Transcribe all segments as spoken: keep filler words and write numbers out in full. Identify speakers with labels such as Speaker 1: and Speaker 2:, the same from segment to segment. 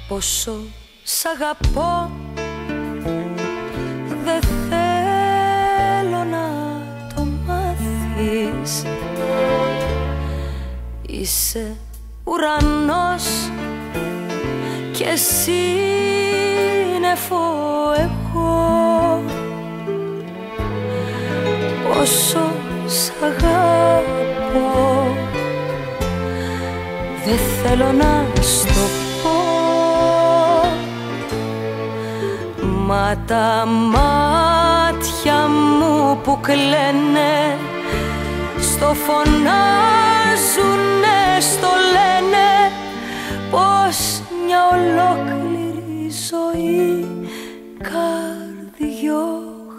Speaker 1: Πόσο σ' αγαπώ, δεν θέλω να το μάθεις. Είσαι ουρανός και σύννεφο εγώ. Πόσο σ' αγαπώ, δεν θέλω να στο πω. Μα τα μάτια μου που κλαίνε στο φωνάζουνε, στο λένε πως μια ολόκληρη ζωή καρδιό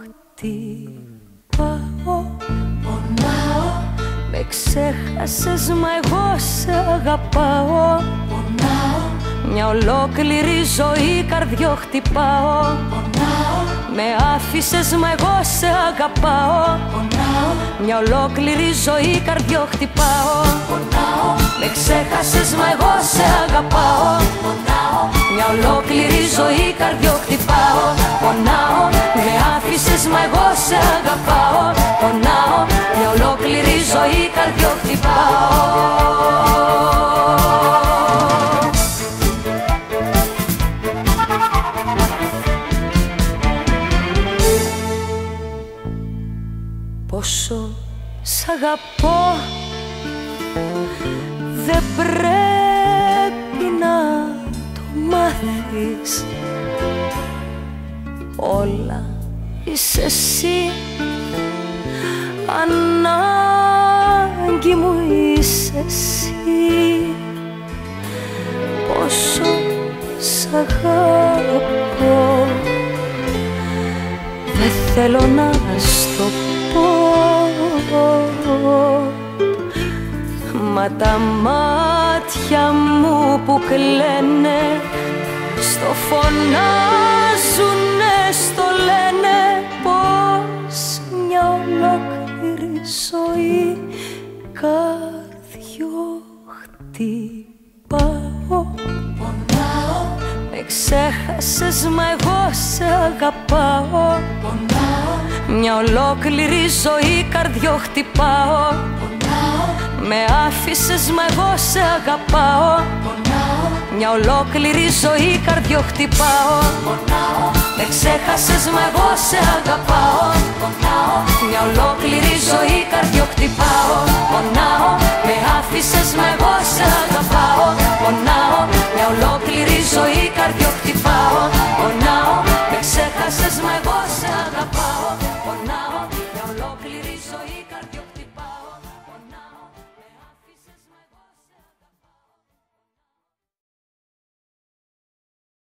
Speaker 1: χτυπάω. Πονάω, με ξέχασες μα εγώ σε αγαπάω. Πονάω, μια ολόκληρη ζωή καρδιό χτυπάω. Πονάω, με άφησες μα εγώ σε αγαπάω. Πονάω, μια ολόκληρη ζωή καρδιό χτυπάω. Πονάω, με ξέχασες μα εγώ σε αγαπάω. Πονάω, μια ολόκληρη ζωή καρδιό χτυπάω. Πονάω, με άφησες μα εγώ σε αγαπάω. Πονάω, μια ολόκληρη ζωή καρδιό χτυπάω. Πόσο σ' αγαπώ, δεν πρέπει να το μάθεις. Όλα είσαι εσύ, ανάγκη μου είσαι εσύ. Πόσο σ' αγαπώ, δεν θέλω να στο πω. Μα τα μάτια μου που κλαίνε στο φωνάζουνε, στο λένε πως μια ολόκληρη ζωή καρδιό χτυπάω. Πονάω, με ξέχασες μα εγώ σε αγαπάω. Πονάω, μια ολόκληρη ζωή καρδιό χτυπάω. Πονάω, με άφησες μα εγώ σε αγαπάω. Πονάω, μια ολόκληρη ζωή καρδιό χτυπάω. Πονάω, με ξέχασες μα εγώ σε αγαπάω. Πονάω, μια ολόκληρη ζωή καρδιό χτυπάω. Πονάω, με άφησες μα εγώ σε αγαπάω. Πονάω, μια ολόκληρη ζωή καρδιό χτυπάω. Πονάω, με ξέχασες μα εγώ σε αγαπάω. Πονάω, μια ολόκληρη ζωή.